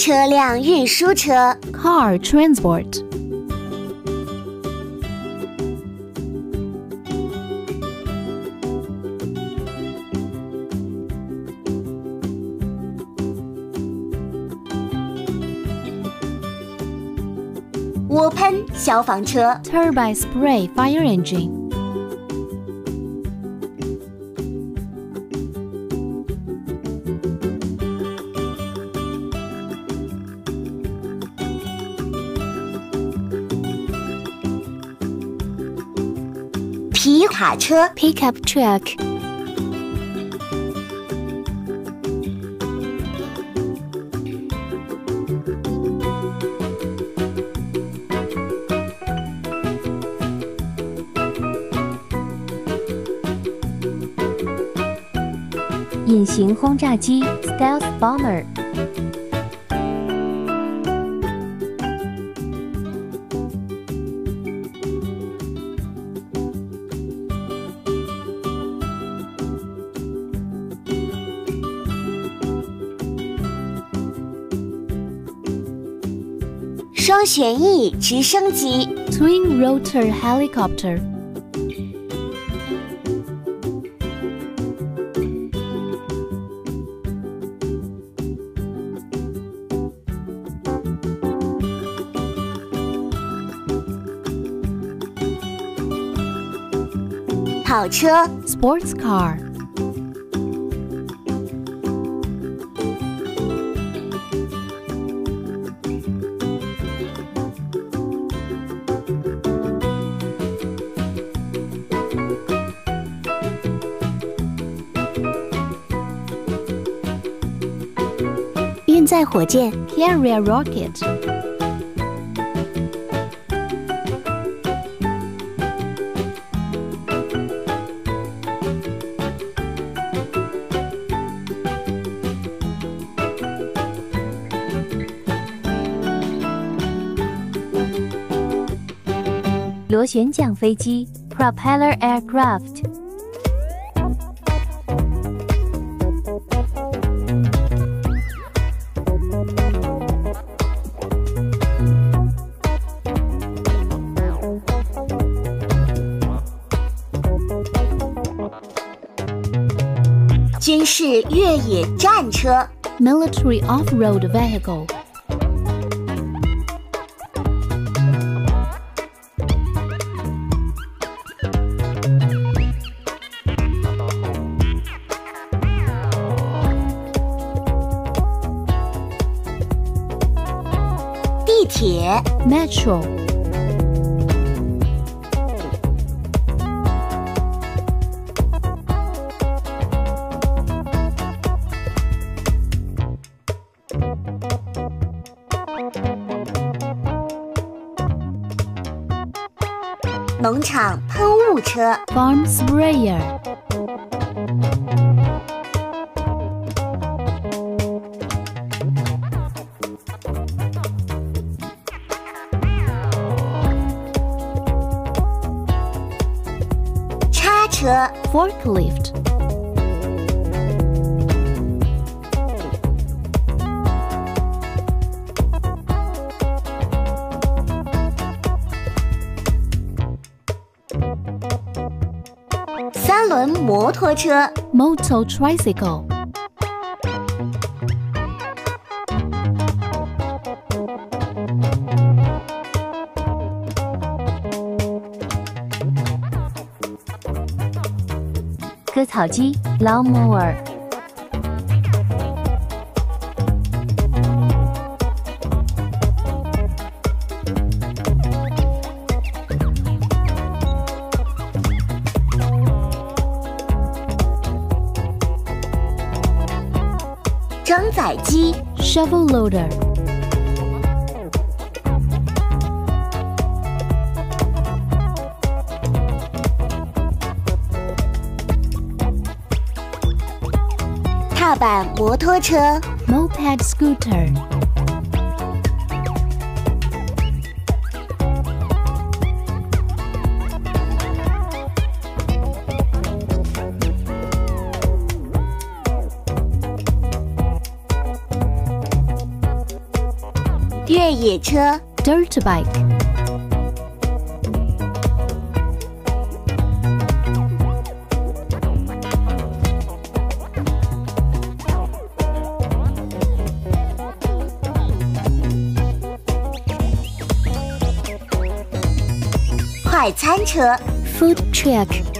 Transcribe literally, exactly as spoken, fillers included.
车辆运输车 car transport. (涡喷消防车 turbine spray fire engine. (皮卡车 pickup truck. (隐形轰炸机 stealth bomber. ( 双旋翼直升机 twin rotor helicopter. (跑车 sports car. (运载火箭 carrier rocket. (螺旋桨飞机 propeller aircraft. ( 军事越野战车 military off-road vehicle. (地铁 metro. (农场喷雾车 farm sprayer. (叉车 forklift. 三轮摩托车 motor tricycle. 割草机 lawnmower. 装载机 shovel loader. 踏板摩托车 moped scooter. 越野车 Dirt bike. 快餐车 Food truck.